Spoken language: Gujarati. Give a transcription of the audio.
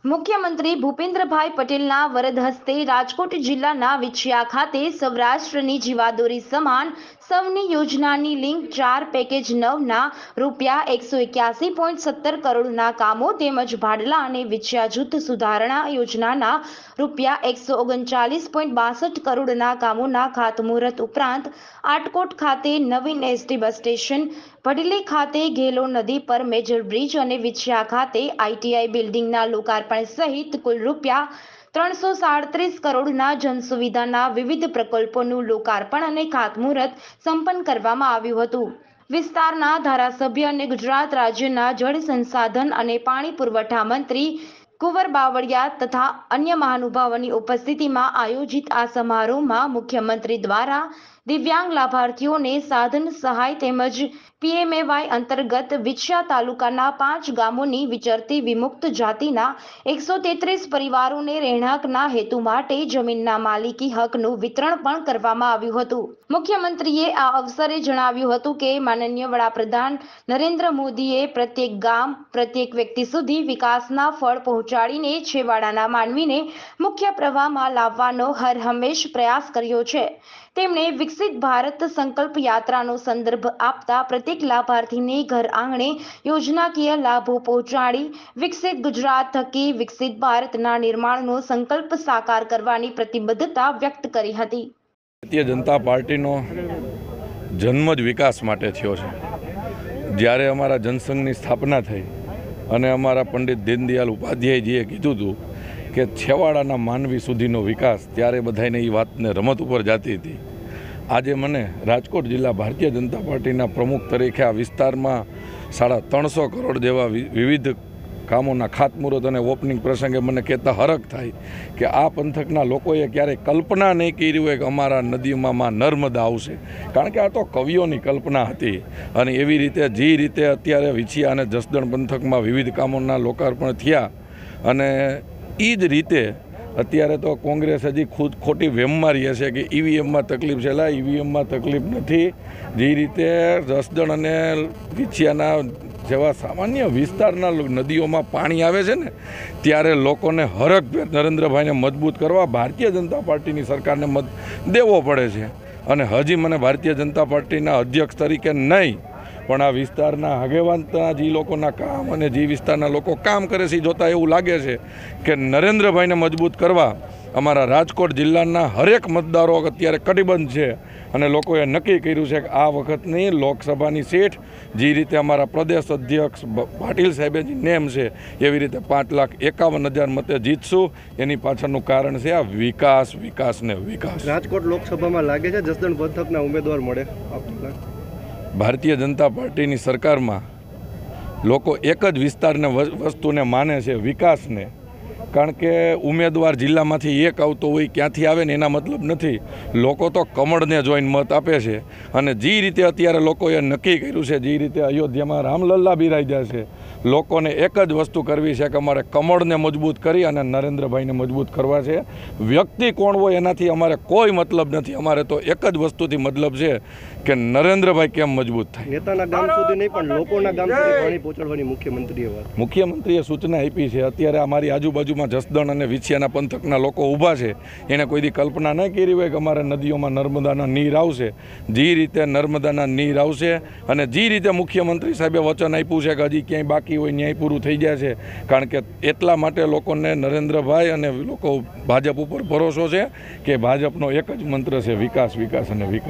મુખ્યમંત્રી ભૂપેન્દ્રભાઈ પટેલના વરદ હસ્તે રાજકોટ જિલ્લાના વિછિયા ખાતે સૌરાષ્ટ્રની જીવાદોરી સમાન સૌની યોજનાની લિંક 4 પેકેજ 9ના ₹181.17 કરોડના કામો તેમજ ભાડલા અને વિછિયા જૂથ સુધારણા યોજનાના ₹139.62 કરોડના કામોના ખાતમુહૂર્ત ઉપરાંત આટકોટ ખાતે નવીન એસટી બસ સ્ટેશન, ભડલી ખાતે ઘેલો નદી પર મેજર બ્રિજ અને વિછિયા ખાતે આઈટીઆઈ બિલ્ડિંગના લોકાર્પણ સહિત કુલ ₹337 કરોડના જનસુવિધાના વિવિધ પ્રકલ્પોનું લોકાર્પણ અને ખાતમુહૂર્ત સંપન્ન કરવામાં આવ્યું હતું। વિસ્તારના ધારાસભ્ય અને ગુજરાત રાજ્યના જળ સંસાધન અને પાણી પુરવઠા મંત્રી કુંવર બાવળિયા તથા અન્ય મહાનુભાવોની ઉપસ્થિતિમાં આયોજિત આ સમારોહમાં મુખ્યમંત્રી દ્વારા દિવ્યાંગ લાભાર્થીઓને સાધન સહાય તેમજ પીએમએવાય અંતર્ગત વિછિયા તાલુકાના 5 ગામોની વિચરતી વિમુક્ત જાતિના 133 પરિવારોને રહેણાંકના હેતુ માટે જમીનના માલિકી હકનું વિતરણ પણ કરવામાં આવ્યું હતું। મુખ્યમંત્રીએ આ અવસરે જણાવ્યું હતું કે માનનીય વડાપ્રધાન નરેન્દ્ર મોદીએ પ્રત્યેક ગામ, પ્રત્યેક વ્યક્તિ સુધી વિકાસના ફળ પહોંચાડીને છેવાડાના માનવીને મુખ્ય પ્રવાહમાં લાવવાનો હર હંમેશ પ્રયાસ કર્યો છે। તેમણે વિકસિત ભારત સંકલ્પ યાત્રાનો સંદર્ભ આપતા પ્રત્યેક લાભાર્થીને ઘર આંગણે યોજનાકીય લાભો પહોંચાડી વિકસિત ગુજરાત થકી વિકસિત ભારતના નિર્માણનો સંકલ્પ સાકાર કરવાની પ્રતિબદ્ધતા વ્યક્ત કરી હતી। ભારતીય જનતા પાર્ટીનો જન્મ જ વિકાસ માટે થયો છે। જ્યારે અમારા જનસંઘની સ્થાપના થઈ અને અમારા પંડિત દીનદયાળ ઉપાધ્યાયજીએ કીધું હતું કે છેવાડાના માનવી સુધીનો વિકાસ, ત્યારે બધાને એ વાતને રમત ઉપર જતી હતી। આજે મને રાજકોટ જિલ્લા ભારતીય જનતા પાર્ટીના પ્રમુખ તરીકે આ વિસ્તારમાં 350 કરોડ જેવા વિવિધ કામોના ખાતમુહૂર્ત અને ઓપનિંગ પ્રસંગે મને કહેતા હરખ થાય કે આ પંથકના લોકોએ ક્યારેય કલ્પના નહીં કરી હોય કે અમારા નદીમાં નર્મદા આવશે, કારણ કે આ તો કવિઓની કલ્પના હતી। અને એવી રીતે જે રીતે અત્યારે વિછિયા અને જસદણ પંથકમાં વિવિધ કામોના લોકાર્પણ થયા અને એ જ રીતે અત્યારે તો કોંગ્રેસ હજી ખોટી વેમમાં રહે છે કે ઈવીએમમાં તકલીફ છે। ઈવીએમમાં તકલીફ નથી। જે રીતે જસદણ અને વિછિયાના જેવા સામાન્ય વિસ્તારના નદીઓમાં પાણી આવે છે ને, ત્યારે લોકોને હરખભેર નરેન્દ્રભાઈને મજબૂત કરવા ભારતીય જનતા પાર્ટીની સરકારને મત દેવો પડે છે। અને હજી મને ભારતીય જનતા પાર્ટીના અધ્યક્ષ તરીકે નહીં, પણ આ વિસ્તારના આગેવાનના જે લોકોના કામ અને જે વિસ્તારના લોકો કામ કરે છે જોતાં એવું લાગે છે કે નરેન્દ્રભાઈને મજબૂત કરવા અમારા રાજકોટ જિલ્લાના હરેક મતદારો અત્યારે કટિબદ્ધ છે। અને લોકોએ નક્કી કર્યું છે કે આ વખતની લોકસભાની સીટ જે રીતે અમારા પ્રદેશ અધ્યક્ષ પાટીલ સાહેબે જે નેમ છે એવી રીતે 5,51,000 મતે જીતશું। એની પાછળનું કારણ છે આ વિકાસ, વિકાસ ને વિકાસ। રાજકોટ લોકસભામાં લાગે છે જસદણ પંથકના ઉમેદવાર મળે? ભારતીય જનતા પાર્ટીની સરકારમાં લોકો એક જ વિસ્તારને વસ્તુને માને છે, વિકાસને। કારણ કે ઉમેદવાર જિલ્લામાંથી એક આવતો હોય, ક્યાંથી આવે ને એના મતલબ નથી। લોકો તો કમળને જોઈને મત આપે છે। અને જે રીતે અત્યારે લોકોએ નક્કી કર્યું છે, જે રીતે અયોધ્યામાં રામલલ્લા બિરાજ્યા છે, લોકોને એક જ વસ્તુ કરવી છે કે અમારે કમળને મજબૂત કરી અને નરેન્દ્રભાઈને મજબૂત કરવા છે। વ્યક્તિ કોણ હોય એનાથી અમારે કોઈ મતલબ નથી। અમારે તો એક જ વસ્તુથી મતલબ છે કે નરેન્દ્રભાઈ કેમ મજબૂત થાય। નેતાના ગામ સુધી નહીં પણ લોકોના ગામ સુધી પાણી પહોંચાડવાની મુખ્યમંત્રીએ સૂચના આપી છે। અત્યારે અમારી આજુબાજુમાં જસદણ અને વિછિયાના પંથકના લોકો ઊભા છે, એને કોઈ દી કલ્પના ન કરી હોય કે અમારા નદીઓમાં નર્મદાના નીર આવશે। જે રીતે નર્મદાના નીર આવશે અને જે રીતે મુખ્યમંત્રી સાહેબે વચન આપ્યું છે કે હજી ક્યાંય બાકી હોય ન્યાય પૂરું થઈ જાય છે, કારણ કે એટલા માટે લોકોને નરેન્દ્રભાઈ અને લોકો ભાજપ ઉપર ભરોસો છે કે ભાજપનો એક જ મંત્ર છે, વિકાસ, વિકાસ અને વિકાસ।